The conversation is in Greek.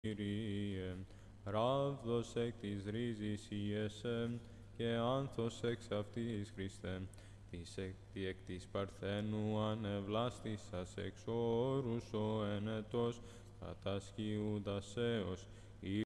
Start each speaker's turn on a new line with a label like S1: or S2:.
S1: Κύριε, ράβδος εκ της ρίζης Ιεσέ και άνθος εξ αυτής Χριστέ, εκ της Παρθένου ανεβλάστησας εξ όρους ο ενετός, κατασχιούντας έως